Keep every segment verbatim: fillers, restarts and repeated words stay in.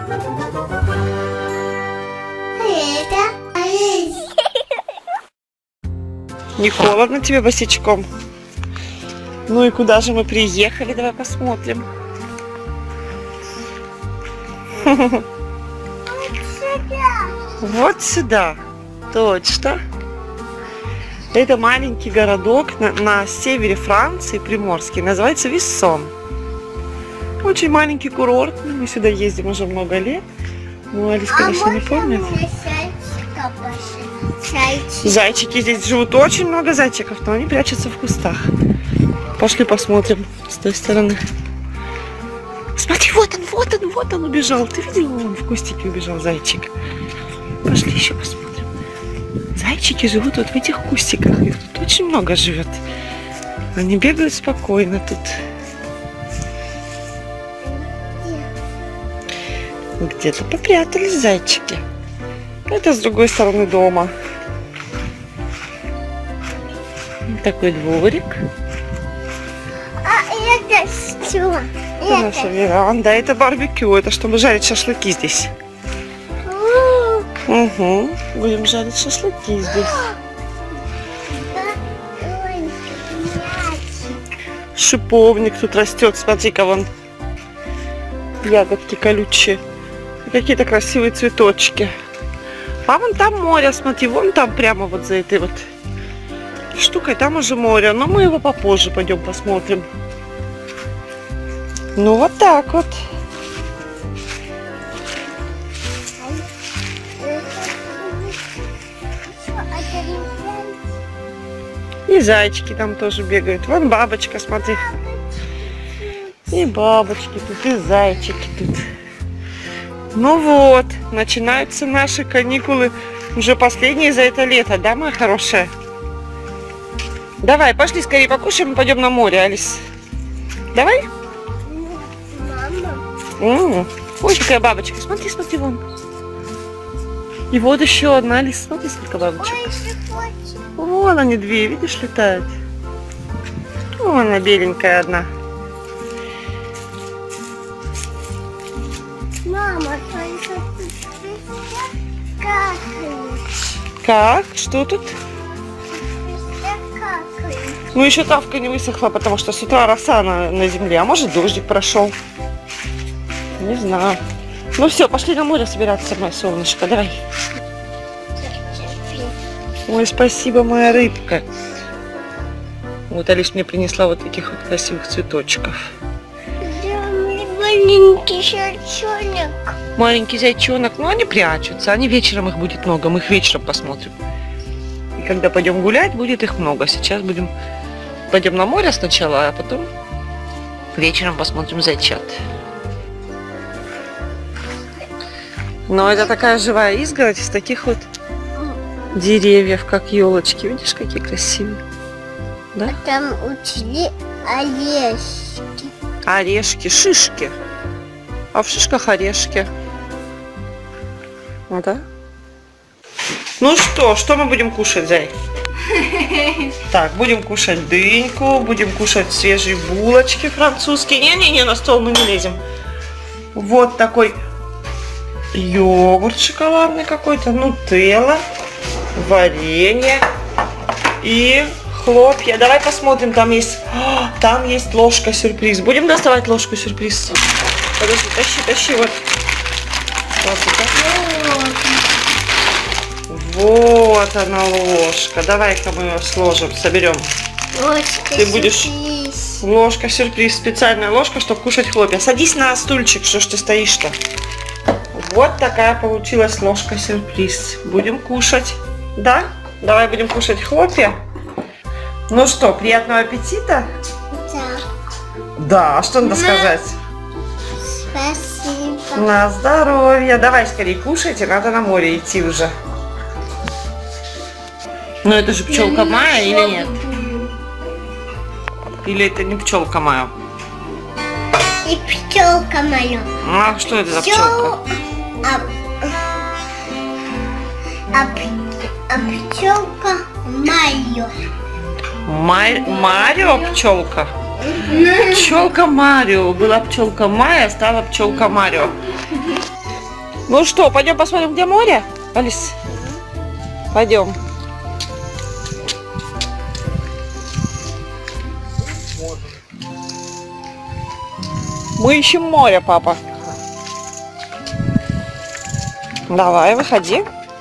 Не холодно тебе босичком? Ну и куда же мы приехали? Давай посмотрим. Вот сюда. Точно. Это маленький городок на, на севере Франции, приморский. Называется Виссон. Очень маленький курорт. Мы сюда ездим уже много лет. Ну, Алис, конечно, а не помнит. Зайчики. Зайчики здесь живут. Очень много зайчиков, но они прячутся в кустах. Пошли посмотрим с той стороны. Смотри, вот он, вот он, вот он убежал. Ты видел, он в кустике убежал, зайчик. Пошли еще посмотрим. Зайчики живут вот в этих кустиках. Их тут очень много живет. Они бегают спокойно тут. Где-то попрятались зайчики. Это с другой стороны дома. Такой дворик. А это что? Это это наша веранда. Это барбекю. Это чтобы жарить шашлыки здесь. Угу. Будем жарить шашлыки здесь. Шиповник тут растет. Смотри-ка, вон ягодки колючие. Какие-то красивые цветочки. А вон там море, смотри, вон там прямо вот за этой вот штукой, там уже море. Но мы его попозже пойдем посмотрим. Ну вот так вот. И зайчики там тоже бегают. Вон бабочка, смотри. И бабочки тут, и зайчики тут. Ну вот, начинаются наши каникулы. Уже последние за это лето, да, моя хорошая? Давай, пошли скорее покушаем и пойдем на море, Алис. Давай? Мама. Ой, какая бабочка. Смотри, смотри, вон. И вот еще одна, Алис. Смотри, сколько бабочек. Вон они две, видишь, летают. Вон она беленькая одна. Мама, как? Что тут? Ну, еще травка не высохла, потому что с утра роса на, на земле. А может, дождик прошел. Не знаю. Ну все, пошли на море собираться, моя солнышко. Давай. Ой, спасибо, моя рыбка. Вот Алис мне принесла вот таких вот красивых цветочков. Маленький зайчонок. Маленький зайчонок. Ну, они прячутся. Они вечером, их будет много. Мы их вечером посмотрим. И когда пойдем гулять, будет их много. Сейчас будем... Пойдем на море сначала, а потом вечером посмотрим зайчат. Но это такая живая изгородь из таких вот деревьев, как елочки. Видишь, какие красивые? Да? Там учили орешки. Орешки, шишки. А в шишках орешки. Ну да. Ну что, что мы будем кушать, зай? Так, будем кушать дыньку, будем кушать свежие булочки французские. Не-не-не, на стол мы не лезем. Вот такой йогурт шоколадный какой-то, нутелла, варенье и хлопья. Давай посмотрим, там есть, там есть ложка-сюрприз. Будем доставать ложку-сюрприз? Подожди, тащи, тащи, вот. Вот она ложка. Давай-ка мы ее сложим, соберем. Ложка Ты будешь сюрприз. Ложка-сюрприз, специальная ложка, чтобы кушать хлопья. Садись на стульчик, что ж ты стоишь-то? Вот такая получилась ложка-сюрприз. Будем кушать. Да? Давай будем кушать хлопья. Ну что, приятного аппетита? Да. Да, а что надо сказать? Спасибо. На здоровье. Давай скорее кушайте, надо на море идти уже. Ну это же пчелка Майя или нет? Или это не пчелка Майя? И пчелка моя. А что это за пчелка? А, а, а пчелка Майя. Май... Марио пчелка? Пчелка Марио. Была пчелка Майя, стала пчелка Марио. Ну что, пойдем посмотрим, где море, Алис? Пойдем. Мы ищем море, папа. Давай, выходи.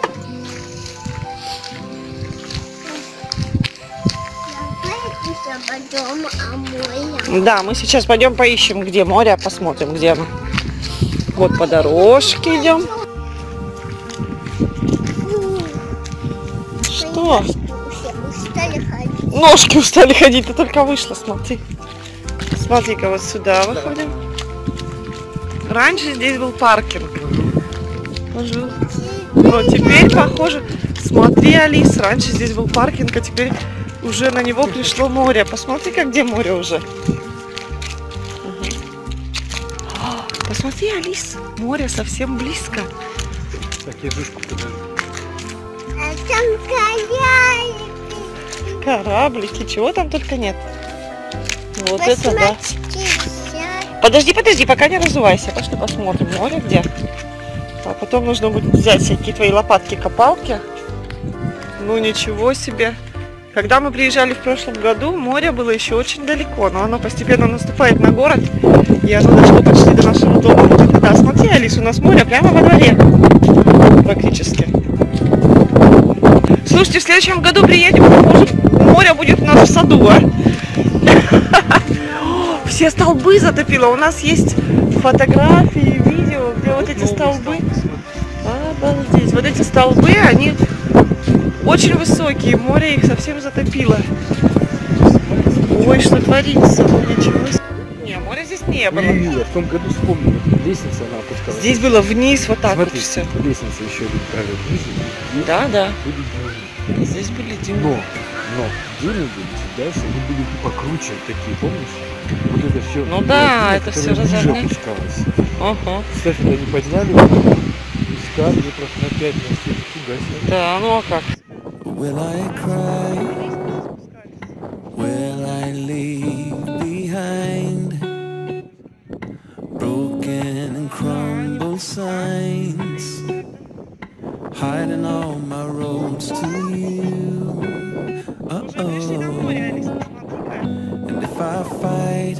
Пойдем, а море. Да, мы сейчас пойдем поищем, где море, посмотрим, где оно. Вот по дорожке идем. Что? Устали ходить. Ножки устали ходить, ты только вышла, смотри. Смотри-ка, вот сюда выходим. Раньше здесь был паркинг. Пожил. Но теперь, похоже, смотри, Алис, раньше здесь был паркинг, а теперь уже на него пришло море. Посмотри-ка, где море уже. Угу. Посмотри, Алис, море совсем близко. Так, я жишку подожду. А там кораблики. Кораблики, чего там только нет. Вот это да. Посмотрите. Подожди, подожди, пока не разувайся. Пошли посмотрим, море где. А потом нужно будет взять всякие твои лопатки-копалки. Ну ничего себе. Когда мы приезжали в прошлом году, море было еще очень далеко, но оно постепенно наступает на город, и оно дошло почти до нашего дома. Вот это да, смотри, Алис, у нас море прямо во дворе. Практически. Слушайте, в следующем году приедем, может, море будет у нас в саду, а? Все столбы затопило. У нас есть фотографии, видео, где вот эти столбы. Обалдеть. Вот эти столбы, они очень высокие. Море их совсем затопило. Ой, что творится? Ничего себе. Не, моря здесь не было. Я в том году вспомнил, лестница она опускалась. Здесь было вниз, вот так Смотри, вот все. лестница еще идет правее вниз. Да, да. Были дюны. Здесь были дюны. Но, но дюны были дальше, они были покруче такие, помнишь? Вот это все. Ну да, это все разогнали. опускалось. Ага. Кстати, они подняли песка метров на пять, на семь, фига себе. Да, ну а как? Will I cry? Will I leave behind broken and crumbled signs, hiding all my roads to you? Uh-oh. And if I fight,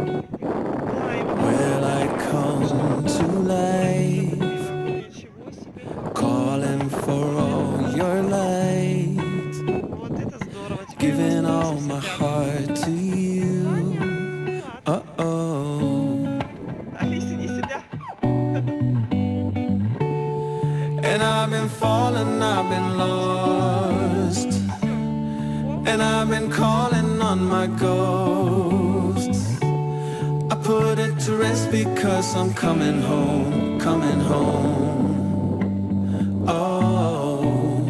will I come to life, calling for all your light, giving all my heart to you? Uh-oh. And I've been falling, I've been lost, and I've been calling on my ghosts. I put it to rest because I'm coming home, coming home. Oh.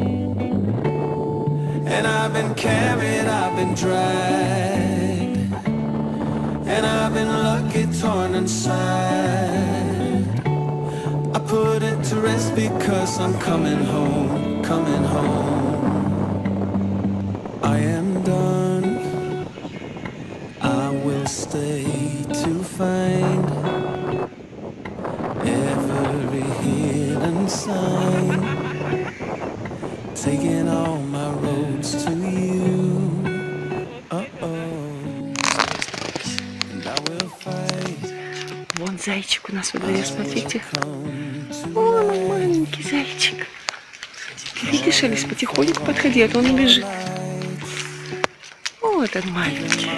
And I've been carried, I've been dragged, and I've been lucky, torn inside. I put it to rest because I'm coming home, coming home. I am done, I will stay to find every hidden sign, taking all my roads to you. Uh-oh. And I will fight. Вон зайчик у нас во дворе, смотрите. О, маленький зайчик. Ты видишь, Алис, потихоньку подходи, а то он убежит. О, этот маленький.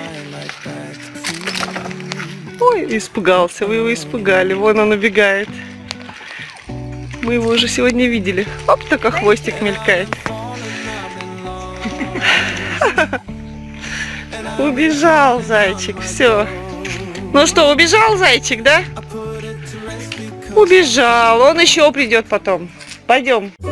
Ой, испугался, вы его испугали. Вон он убегает. Мы его уже сегодня видели. Оп, только хвостик мелькает. Убежал зайчик, все. Ну что, убежал зайчик, да? Убежал, он еще придет потом. Пойдем.